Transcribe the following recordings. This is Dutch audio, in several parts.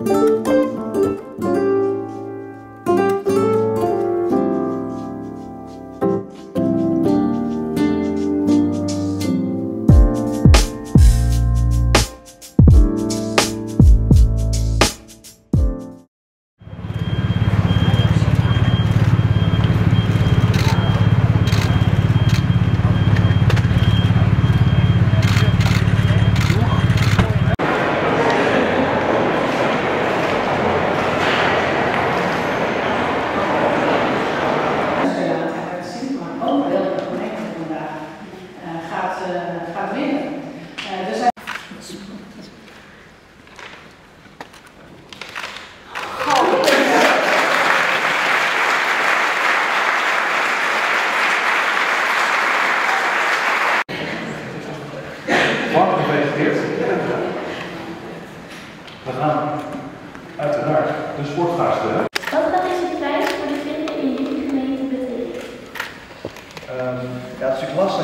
We gaan uiteraard de sportgasten. Wat is de prijs voor de kinderen in jullie gemeente betekent? Ja, het is natuurlijk lastig.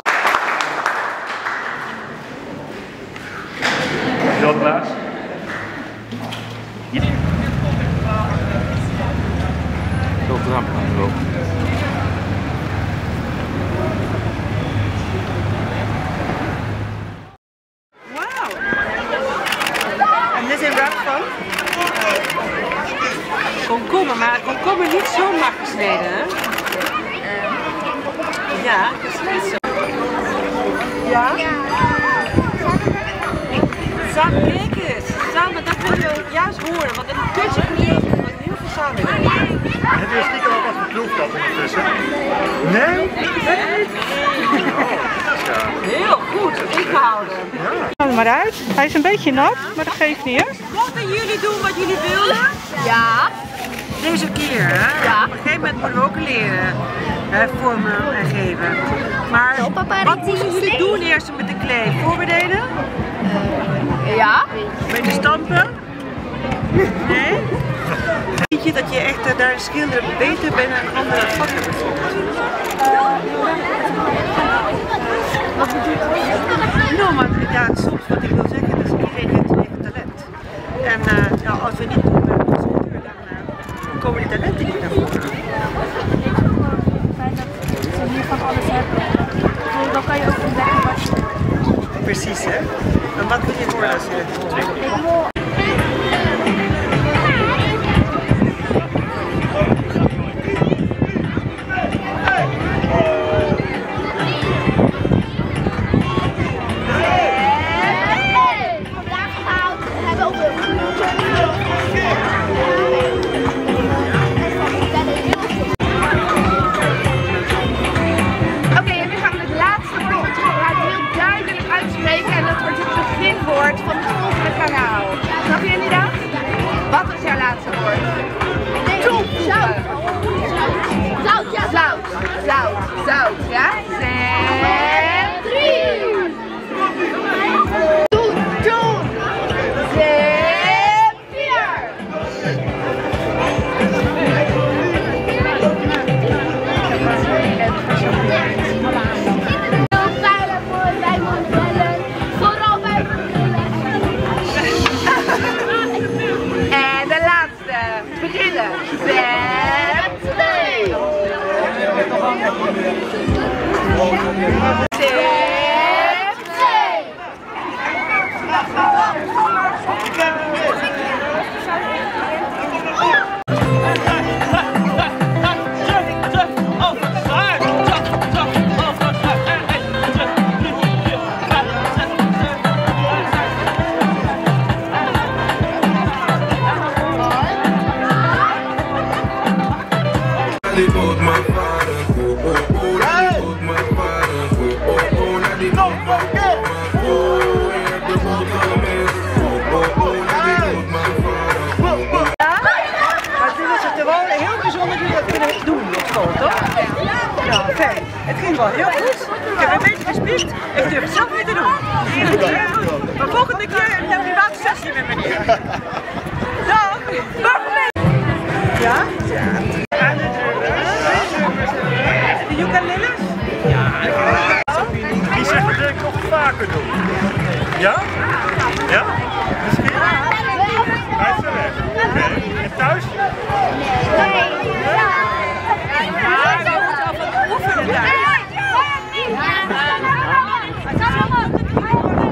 Heel klaar. Ja. Zo trap aan lopen. Dit is een wrap van komkommer, maar komkommer niet zomaar gesneden, hè? Ja, gesneden zo. Ja? Zak, kijk eens. Samen, dat wil je juist horen, want een kutje knieën met heel veel samen. Heb je stiekem al wat geproefd dat ondertussen? Nee? Heel goed, ik hou hem. Ga er maar uit. Hij is een beetje nat, maar dat geeft niet, hè? Mochten jullie doen wat jullie willen? Ja. Deze keer, hè? Ja. Op een gegeven moment moeten we ook leren vormen en geven. Maar wat moesten jullie doen eerst met de klee? Voorbereiden? Ja. Met de stampen? Nee? Weet je dat je echt daar schilderen beter bent dan andere vakken bijvoorbeeld? Wat bedoel je? Nou, maar ja, soms wat ik wil zeggen is iedereen heeft zijn eigen talent. En nou, als we niet doen met onze natuur, dan komen die talenten niet naar voren. Ik vind het gewoon fijn dat ze hier van alles hebben. Dan kan je ook ontdekken wat je... Precies, hè? En wat wil je worden als je het ontwikkelt? Ik wil... van het volgende kanaal. Snap jullie dat? Wat is jouw laatste woord? Zout. Zout, ja. Zout, ja? 3. Doen. doen op school, toch? Nou, fijn. Het ging wel heel goed. Ik heb een beetje gespiekt. Ik durf het zelf niet te doen. Maar volgende keer heb je een private sessie met meneer. Dag! Ja? Ja. De ukulele? Ja. Die zegt dat ik nog vaker doen. Ja? Ja? Misschien? Hij is er weg.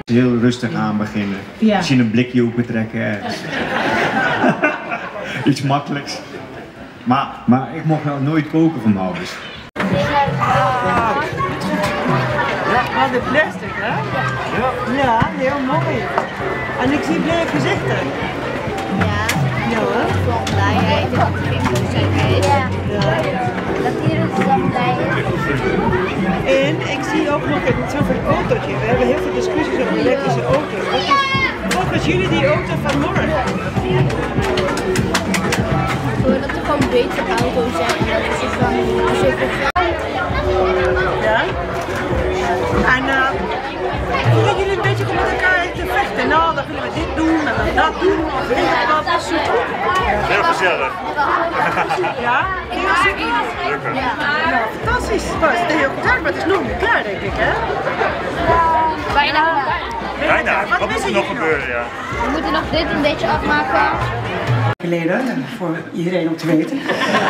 Heel rustig aan beginnen. Ja. Misschien een blikje opentrekken ergens. Iets makkelijks. Maar ik mocht wel nooit koken van mijn ouders. Ja, maar de plastic, hè? Ja, heel mooi. En ik zie blij gezichten. Ja, Ja hoor. van blijheid en dat kinderen zijn geweest. Ja. Dat iedereen zo blij is. En ik zie ook nog zo'n autootje. We hebben heel veel discussies over elektrische auto's. Wat is volgens jullie die auto van morgen? Dat er gewoon betere auto's zijn. Dat is dus van als je Ja? En voelen jullie een beetje om met elkaar te vechten? Nou, dan willen we dit doen en dan dat doen. Of dat is super. Heel gezellig. Ja? Heel super. Ja, fantastisch. Nou, het is heel gezellig, maar het is nog niet klaar, denk ik, hè? bijna. Bijna. Wat moet er nog gebeuren, ja? We moeten nog dit een beetje afmaken. Geleden, voor iedereen om te weten,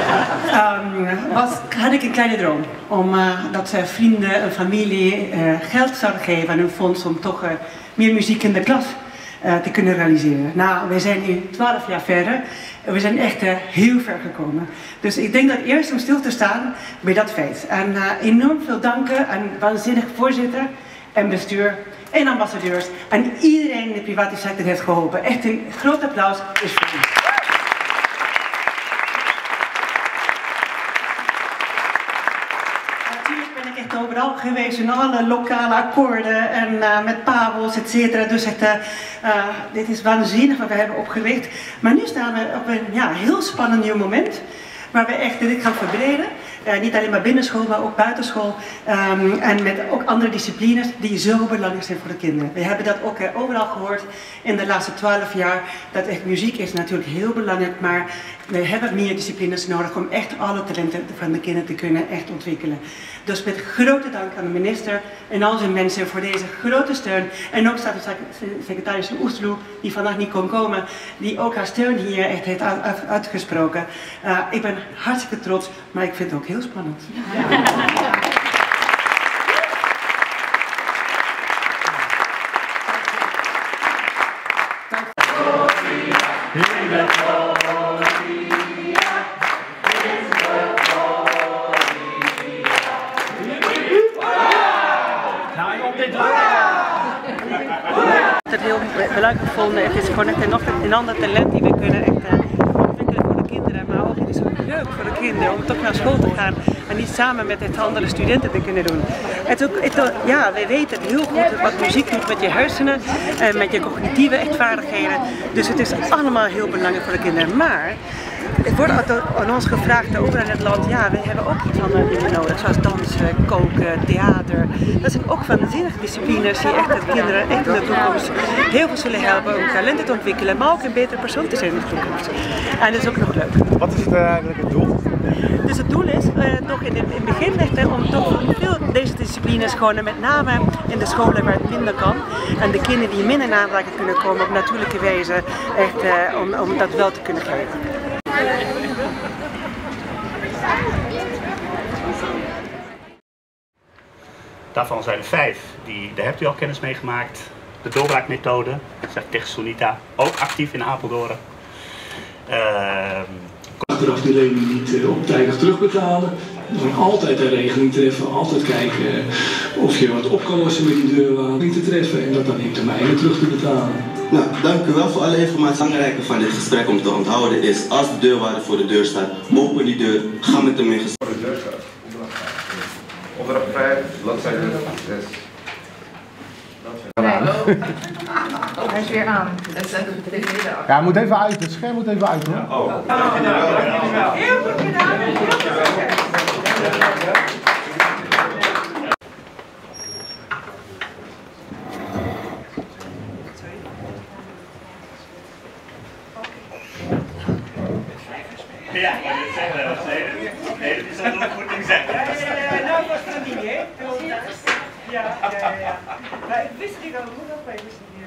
had ik een kleine droom. Dat vrienden en familie geld zouden geven aan een fonds om toch meer muziek in de klas te kunnen realiseren. Nou, we zijn nu 12 jaar verder en we zijn echt heel ver gekomen. Dus ik denk dat eerst om stil te staan bij dat feit. En enorm veel danken aan waanzinnig voorzitter en bestuur en ambassadeurs en iedereen in de private sector heeft geholpen. Echt een groot applaus is voor u. Overal geweest in alle lokale akkoorden en met Pabels, etc. Dus dit is waanzinnig wat we hebben opgericht. Maar nu staan we op een heel spannend nieuw moment. Waar we echt dit gaan verbreden. Niet alleen maar binnenschool, maar ook buitenschool. En met ook andere disciplines die zo belangrijk zijn voor de kinderen. We hebben dat ook overal gehoord in de laatste 12 jaar. Dat echt muziek is natuurlijk heel belangrijk. Maar we hebben meer disciplines nodig om echt alle talenten van de kinderen te kunnen echt ontwikkelen. Dus met grote dank aan de minister en al zijn mensen voor deze grote steun. En ook staatssecretaris Oesloe, die vandaag niet kon komen, die ook haar steun hier echt heeft uitgesproken. Ik ben hartstikke trots, maar ik vind het ook heel spannend. Het heel belangrijk gevonden. Het is gewoon echt een ander talent die we kunnen echt ontwikkelen voor de kinderen. Maar ook het is ook leuk voor de kinderen om toch naar school te gaan en niet samen met het andere studenten te kunnen doen. We weten heel goed wat muziek doet met je hersenen en met je cognitieve vaardigheden. Dus het is allemaal heel belangrijk voor de kinderen. Maar het wordt aan ons gevraagd, overal in het land, we hebben ook iets andere dingen nodig, zoals dansen, koken, theater. Dat zijn ook waanzinnige disciplines die echt de kinderen echt in de toekomst heel veel zullen helpen om talenten te ontwikkelen, maar ook een betere persoon te zijn in de toekomst. En dat is ook nog leuk. Wat is eigenlijk het doel? Dus het doel is toch in het begin echt om toch veel deze disciplines gewoon met name in de scholen waar het minder kan en de kinderen die minder in aanraking kunnen komen op natuurlijke wijze echt om dat wel te kunnen geven. Daarvan zijn er 5, daar hebt u al kennis mee gemaakt. De doorbraakmethode, zegt tegen Sunita, ook actief in Apeldoorn. Achteraf die lening niet op terugbetalen. Dan altijd een regeling treffen, altijd kijken of je wat op kan lossen met die deurwaarde te treffen en dat dan in termijnen terug te betalen. Nou, dank u wel voor alle informatie. Het belangrijke van dit gesprek om te onthouden is, als de deurwaarder voor de deur staat, open die deur, ga met hem in gesprek. Voor de deur staat. Onderop 5, bladzijde 6. Hij is weer aan. Ja, hij moet even uit. Het scherm moet even uit hoor. Heel goed gedaan. Ja, dat zeggen we wel. Nee, dat is ook een goed ding zeggen. Nou was het niet, hè? Ja. Maar ik wist niet dat het moet op, ik wist het niet.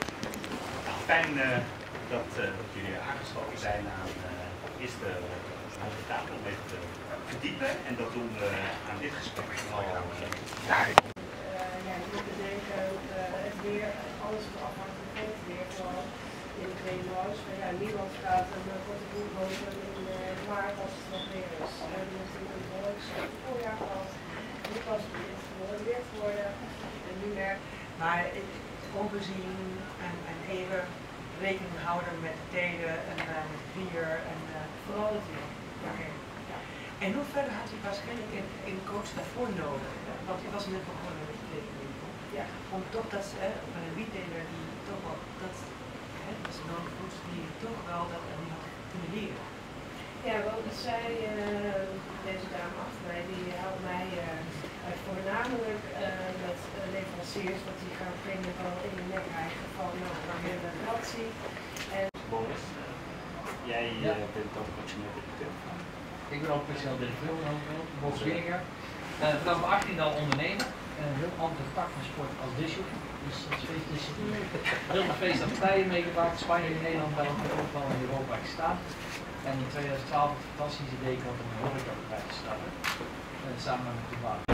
Fijn dat jullie aangesloten zijn aan de eerste om de tafel mee te verdiepen. En dat doen we aan dit gesprek vooral. Ja, je moet bedenken, het weer, alles is afhankelijk van het weer, vooral in het Nederlands. Ja, niemand gaat een korte boel lopen in maart als het nog weer is. We hebben natuurlijk een behoorlijk slecht voorjaar gehad. Nu was het behoorlijk weer geworden en nu meer. Maar ongezien en even rekening houden met de tijden en het weer en vooral het weer. Okay. Ja. En hoe verder had u waarschijnlijk een coach daarvoor nodig? Want u was net begonnen met de tekening. Ja. Om toch dat een retailer die toch wel dat is nodig voedsel die toch wel dat niet had kunnen leren. Ja, wel, zij, deze dame achter mij, die helpt mij voornamelijk met leveranciers, want die gaan op een gegeven moment wel in de nek eigen geval nog meer de relatie. Boris, jij bent ook functioneel directeur. Ik ben ook functioneel directeur van Boris Weerger. Vanaf mijn 18 al ondernemer. Een heel andere tak van sport als discjockey. Dus dat is feestdiscipline. Heel veel feest en partijen meegemaakt. Spanje in Nederland, België, ook wel in Europa gestaan. En in 2012 het fantastische idee kwam om een horecabedrijf te starten. Samen met de baan.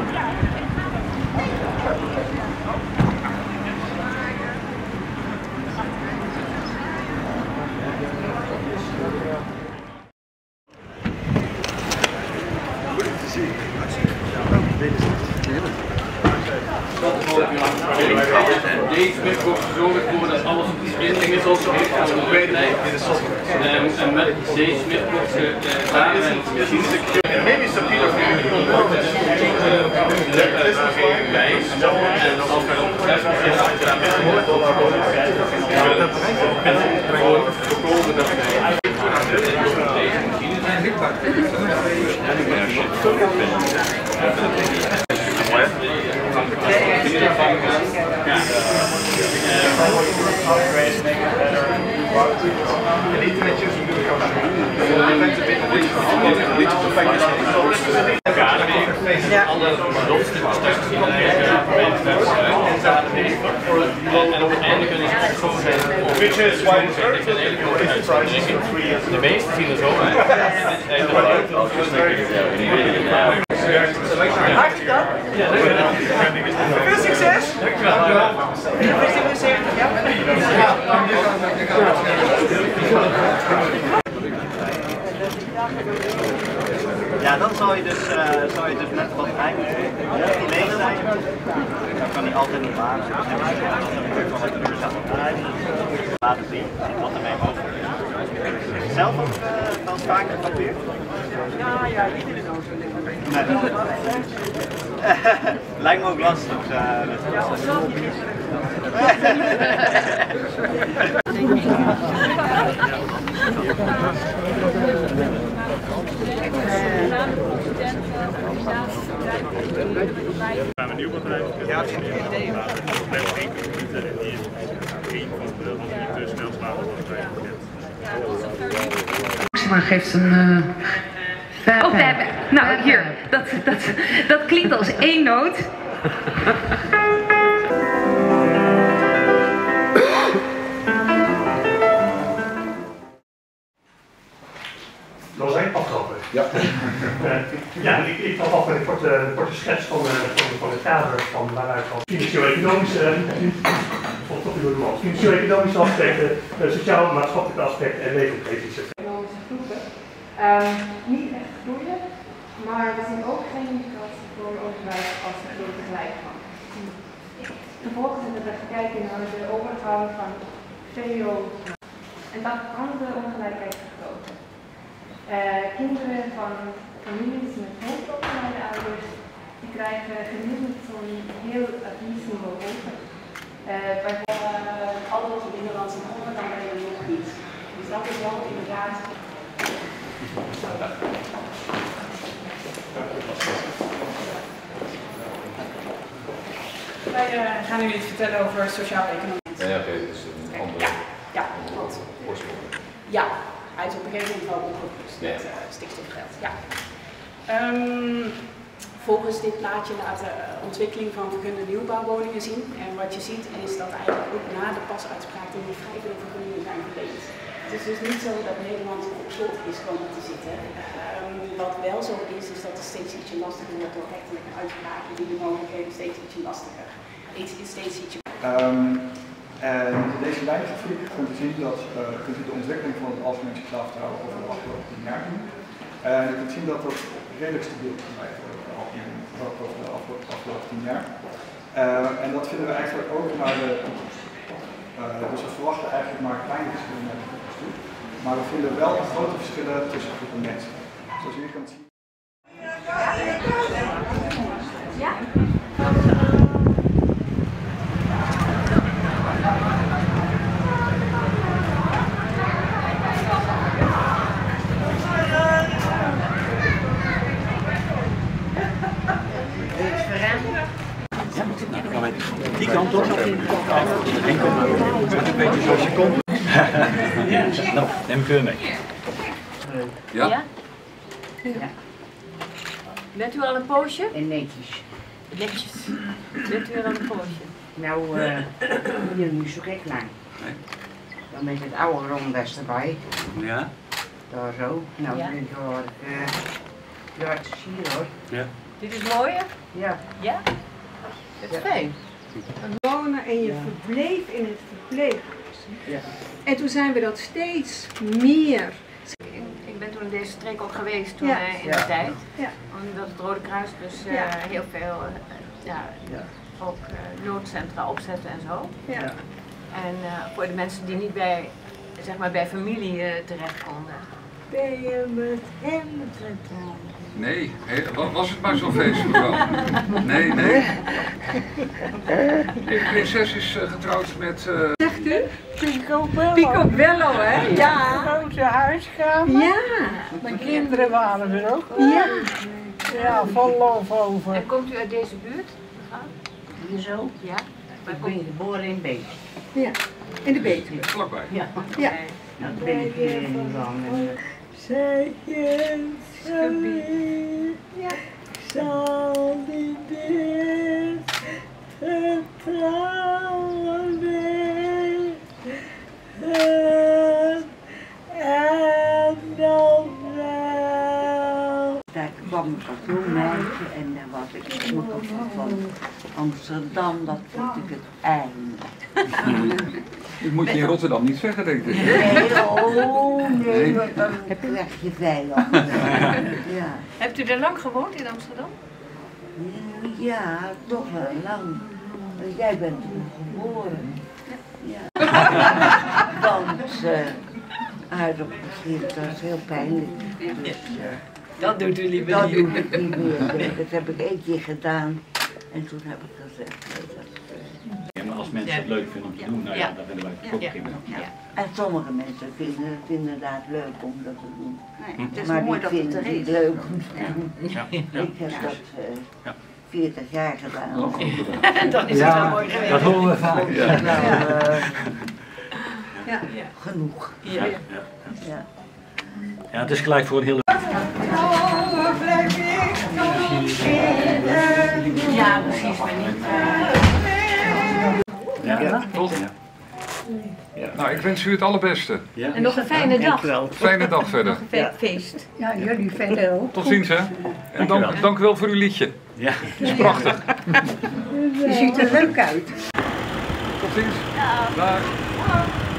Deze middag zorg ervoor dat alles op de sprinting is zoals het en met deze middag daar en maybe some people bij en als wij op voorkomen dat de meeste filosofen veel succes! Ja, dan zal je dus met wat rijden leeg zijn. Dat kan niet altijd niet waar zijn. Dus van het uur laten zien wat er mee mogelijk is. Zelf ook wel vaak het papier? Ja, niet in de doos. Lijkt me ook lastig. Ja, maar zelf niet Gaan we een nieuw bedrijf? Ja, dat is een idee. Dat blijft 1 minuut en die is 3 van de snelste waterbedrijf bekend. Maxima geeft een oh, we hebben. Nou, hier. Dat klinkt als één noot. Dat was eigenlijk aftrappen. Ja. Ik trap af met een korte schets van het kader van waaruit van financieel-economische financieel-economische aspecten, sociaal-maatschappelijke aspecten en leefomgeving. Economische groepen. Niet echt groeien, maar we zien ook geen indicatie voor onderwijs als de groei tegelijk van. Vervolgens hebben we gekeken naar de overgang van VO en dat kan de ongelijkheid vergroten. Kinderen van families met hoogopgeleide ouders, die krijgen gemiddeld zo'n heel adviesniveau hoger. Bijvoorbeeld alles op Nederlandse gronden dan bij nog niet. Dus dat is wel inderdaad. Wij gaan u iets vertellen over sociaal-economie. Ja, oké, dus een andere oorsprong. Ja, hij is op een gegeven moment wel opgelost met stikstofgeld. Ja. Volgens dit plaatje laat de ontwikkeling van vergunde nieuwbouwwoningen zien. En wat je ziet is dat eigenlijk ook na de pasuitspraak er nog vrij veel vergunningen zijn verleend. Het is dus niet zo dat Nederland op slot is komen te zitten. Wat wel zo is dat het steeds ietsje lastiger wordt door rechterlijke uitspraken die de mogelijkheden steeds ietsje lastiger. Steeds ietsje. En in deze lijngrafiek kunt u de ontwikkeling van het algemeen sociaal vertrouwen over de afgelopen 10 jaar doen. En u kunt zien dat dat redelijk stabiel blijft over de afgelopen 10 jaar. En dat vinden we eigenlijk ook naar de toekomst. Dus we verwachten eigenlijk maar kleine verschillen naar de toekomst toe. Maar we vinden wel grote verschillen tussen groepen mensen. Zoals u hier kunt zien. Ja? Die kant op. Een beetje zoals je komt. Nou, neem ik weer mee. Ja? Ja? Bent u al een poosje? Netjes. Netjes. Bent u al een poosje? Nou, hier niet zo gek lang. Nee. Dan met het oude rondwest erbij. Ja. Daar zo. Nou, ja. Ja, het is hier hoor. Ja. Dit is mooier? Ja. Ja? Dat is fijn. Wonen en je verbleef in het verpleeghuis. Ja. En toen zijn we dat steeds meer. Ik ben toen in deze streek ook geweest toen, in de tijd. Ja. Omdat het Rode Kruis dus heel veel ook noodcentra opzetten en zo. Ja. En voor de mensen die niet bij, zeg maar, bij familie terecht konden. Ben je met hem getrouwd? Nee, was het maar zo'n feest, mevrouw? Nee, nee. De prinses is getrouwd met... Zegt u? Picobello, hè? Ja. Grote huiskamer. Ja. Mijn kinderen waren er ook. Ja. Ja, vol lof over. En komt u uit deze buurt? Hier zo? Ja. Ik ben geboren in Beek. Ja, in de Betuwe. Vlakbij. Ja. Ja. Nou, toen ben ik hier in gegaan. Ja. Zal die dit vertrouwen mee en dan wel. Daar kwam ik als jong meisje en daar was ik van Amsterdam, dat vond ik het einde. Dat moet je in Rotterdam niet zeggen, denk ik. Nee, want dan krijg je vijand. Ja. Hebt u er lang gewoond in Amsterdam? Ja, toch wel lang. Jij bent toen geboren. Ja. Want aardappelschillen, dat is heel pijnlijk. Dus, dat doet u liever dat niet. doe ik niet meer. Dat heb ik 1 keer gedaan en toen heb ik gezegd. Ja, maar als mensen het leuk vinden om te doen, nou ja, dan willen wij het ook prima. En sommige mensen vinden het inderdaad leuk om dat te doen. Nee, het is maar mooi die dat vinden het er het niet is. leuk om te doen. Ik heb dat 40 jaar gedaan. Dan is het wel mooi geweest. Dat horen we vaak. Ja. Genoeg. Ja. Ja, het is gelijk voor een hele... Ja, precies, maar niet... Ja, toch? Ja. Nou, ik wens u het allerbeste. Ja. En nog een fijne dag. Fijne dag verder. Nog een fijn feest. Ja, jullie verder ook. Tot ziens, hè. En dank u wel voor uw liedje. Ja. Het is prachtig. Je ziet er leuk uit. Tot ziens. Dag.